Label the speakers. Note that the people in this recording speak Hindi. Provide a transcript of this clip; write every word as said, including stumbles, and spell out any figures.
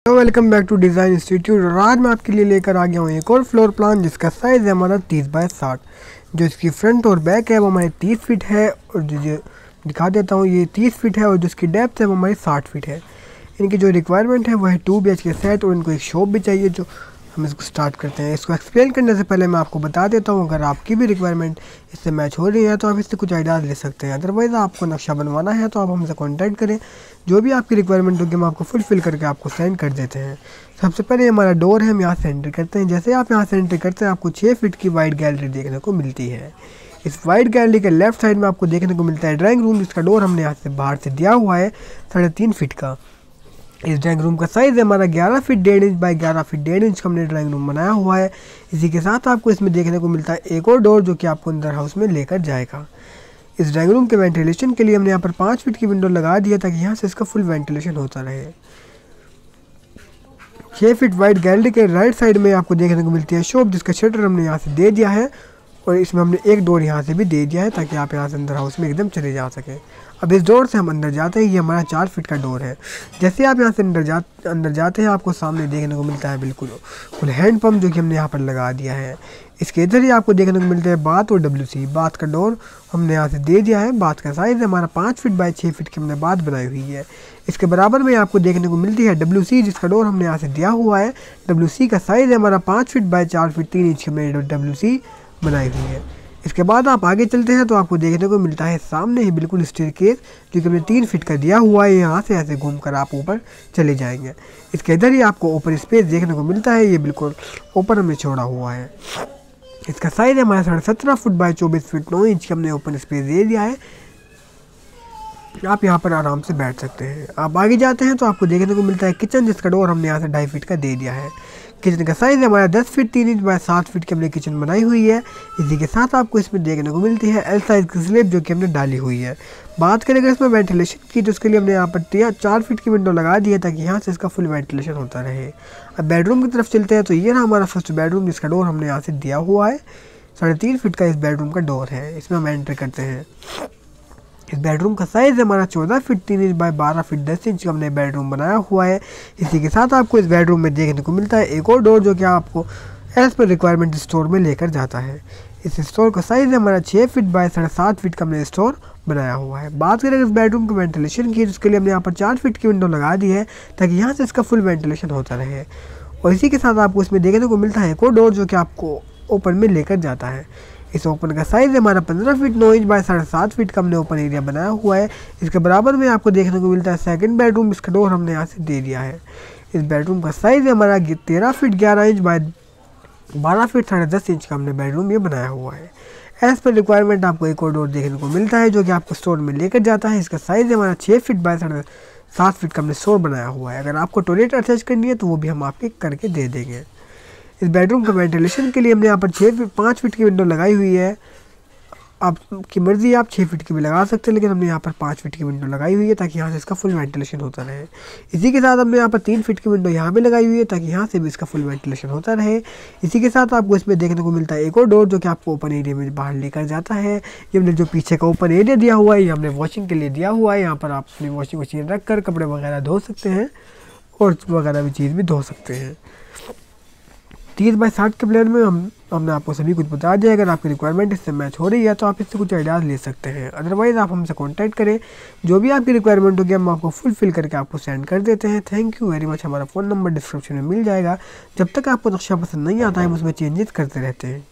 Speaker 1: तो welcome back to design institute. और आज मैं आपके लिए लेकर आ गया हूँ एक और फ्लोर प्लान जिसका साइज़ है हमारा तीस बाय साठ। जो इसकी फ्रंट और बैक है वो हमारे तीस फीट है और जो जो दिखा देता हूँ ये तीस फीट है और जो इसकी डेप्थ है वो हमारी साठ फीट है। इनकी जो रिक्वायरमेंट है वो है two B H K set और इनको एक शॉप भी चाहिए। जो हम इसको स्टार्ट करते हैं। इसको एक्सप्लेन करने से पहले मैं आपको बता देता हूँ, अगर आपकी भी रिक्वायरमेंट इससे मैच हो रही है तो आप इससे कुछ आइडियाज़ ले सकते हैं। अदरवाइज़ आपको नक्शा बनवाना है तो आप हमसे कांटेक्ट करें। जो भी आपकी रिक्वायरमेंट होगी हम आपको फुलफिल करके आपको सेंड कर देते हैं। सबसे पहले हमारा डोर है, हम यहाँ से एंटर करते हैं। जैसे आप यहाँ से एंटर करते हैं आपको छः फीट की वाइड गैलरी देखने को मिलती है। इस वाइड गैलरी के लेफ्ट साइड में आपको देखने को मिलता है ड्राइंग रूम, जिसका डोर हमने यहाँ से बाहर से दिया हुआ है साढ़े तीन फीट का। इस ड्राइंग रूम का साइज़ है हमारा ग्यारह फीट डेढ़ इंच बाई ग्यारह फीट डेढ़ इंच का हमने ड्राइंग रूम बनाया हुआ है। इसी के साथ आपको इसमें देखने को मिलता है एक और डोर जो कि आपको अंदर हाउस में लेकर जाएगा। इस ड्राइंग रूम के वेंटिलेशन के लिए हमने यहाँ पर पाँच फीट की विंडो लगा दी है ताकि यहाँ से इसका फुल वेंटिलेशन होता रहे। छः फीट वाइड गैलरी के राइट साइड में आपको देखने को मिलती है शॉप, जिसका शटर हमने यहाँ से दे दिया है और इसमें हमने एक डोर यहाँ से भी दे दिया है ताकि आप यहाँ से अंदर हाउस में एकदम चले जा सकें। अब इस डोर से हम अंदर जाते हैं, ये हमारा चार फीट का डोर है। जैसे आप यहाँ से अंदर जा अंदर जाते हैं आपको सामने देखने को मिलता है बिल्कुल फुल हैंड पम्प जो कि हमने यहाँ पर लगा दिया है। इसके इधर ही आपको देखने को मिलता है बाथ और डब्ल्यू सी। बाथ का डोर हमने यहाँ से दे दिया है। बाथ का साइज़ हमारा पाँच फीट बाई छः फीट की हमने बाथ बनाई हुई है। इसके बराबर में आपको देखने को मिलती है डब्ल्यू सी, जिसका डोर हमने यहाँ से दिया हुआ है। डब्ल्यू सी का साइज़ है हमारा पाँच फीट बाई चार फीट तीन इंच की हमने डब्ल्यू सी बनाई हुई है। इसके बाद आप आगे चलते हैं तो आपको देखने को मिलता है सामने ही बिल्कुल स्टेयरकेस जो कि हमने तीन फीट का दिया हुआ है। यहाँ से ऐसे घूमकर आप ऊपर चले जाएंगे। इसके इधर ही आपको ओपन स्पेस देखने को मिलता है, ये बिल्कुल ओपन हमने छोड़ा हुआ है। इसका साइज़ है हमारा साढ़े सत्रह फुट बाई चौबीस फीट नौ इंच का हमने ओपन स्पेस दे दिया है। आप यहाँ पर आराम से बैठ सकते हैं। आप आगे जाते हैं तो आपको देखने को मिलता है किचन, जिसका डोर हमने यहाँ से ढाई फीट का दे दिया है। किचन का साइज़ हमारा दस फीट तीन इंच बाय सात फीट की हमने किचन बनाई हुई है। इसी के साथ आपको इसमें देखने को मिलती है एल साइज़ की स्लैब जो कि हमने डाली हुई है। बात करें अगर इसमें वेंटिलेशन की तो उसके लिए हमने यहाँ पर चार फीट की विंडो लगा दी है ताकि यहाँ से इसका फुल वेंटिलेशन होता रहे। अब बेडरूम की तरफ चलते हैं तो ये रहा हमारा फर्स्ट बेडरूम, जिसका डोर हमने यहाँ से दिया हुआ है। साढ़े तीन फीट का इस बेडरूम का डोर है। इसमें हम एंटर करते हैं। इस बेडरूम का साइज़ हमारा चौदह फीट तीन इंच बाय बारह फीट दस इंच का हमने बेडरूम बनाया हुआ है। इसी के साथ आपको इस बेडरूम में देखने को मिलता है एक और डोर जो कि आपको एज पर रिक्वायरमेंट स्टोर में लेकर जाता है। इस स्टोर का साइज़ हमारा छः फीट बाय साढ़े सात फीट का हमने स्टोर बनाया हुआ है। बात करें इस बेडरूम के वेंटिलेशन की, जिसके लिए हमने यहाँ पर चार फीट की विंडो लगा दी है ताकि यहाँ से इसका फुल वेंटिलेशन होता रहे। और इसी के साथ आपको इसमें देखने को मिलता है एक और डोर जो कि आपको ओपन में लेकर जाता है। इस ओपन का साइज़ हमारा पंद्रह फीट नौ इंच बाय साढ़े सात फीट का हमने ओपन एरिया बनाया हुआ है। इसके बराबर में आपको देखने को मिलता है सेकंड बेडरूम, इसका डोर हमने यहाँ से दे दिया है। इस बेडरूम का साइज़ हमारा तेरह फीट ग्यारह इंच बाय बारह फीट साढ़े दस इंच का हमने बेडरूम ये बनाया हुआ है। एज पर रिक्वायरमेंट आपको एक और डोर देखने को मिलता है जो कि आपको स्टोर में लेकर जाता है। इसका साइज़ हमारा छः फीट बाय साढ़े सात फीट का हमने स्टोर बनाया हुआ है। अगर आपको टॉयलेट अटैच करनी है तो वो भी हम आपके करके दे देंगे। इस बेडरूम का वेंटिलेशन के लिए हमने यहाँ पर छः फीट पाँच फीट की विंडो लगाई हुई है। आपकी मर्ज़ी, आप छः फीट की भी लगा सकते हैं, लेकिन हमने यहाँ पर पाँच फीट की विंडो लगाई हुई है ताकि यहाँ से इसका फुल वेंटिलेशन होता रहे। इसी के साथ हमने यहाँ पर तीन फीट की विंडो यहाँ पे लगाई हुई है ताकि यहाँ से भी इसका फुल वेंटिलेशन होता रहे। इसी के साथ आपको इसमें देखने को मिलता है एक और डोर जो कि आपको ओपन एरिया में बाहर लेकर जाता है। ये हमने जो पीछे का ओपन एरिया दिया हुआ है ये हमने वॉशिंग के लिए दिया हुआ है। यहाँ पर आप अपनी वॉशिंग मशीन रख कर कपड़े वगैरह धो सकते हैं और वगैरह भी चीज़ भी धो सकते हैं। तीस बाई साठ के प्लान में हम हमने आपको सभी कुछ बता दिया। अगर आपकी रिक्वायरमेंट इससे मैच हो रही है तो आप इससे कुछ आइडियाज़ ले सकते हैं। अदरवाइज़ आप हमसे कांटेक्ट करें, जो भी आपकी रिक्वायरमेंट होगी हम आपको फुलफिल करके आपको सेंड कर देते हैं। Thank you very much. हमारा फ़ोन नंबर डिस्क्रिप्शन में मिल जाएगा। जब तक आपको नक्शा पसंद नहीं आता है हम उसमें चेंजेस करते रहते हैं।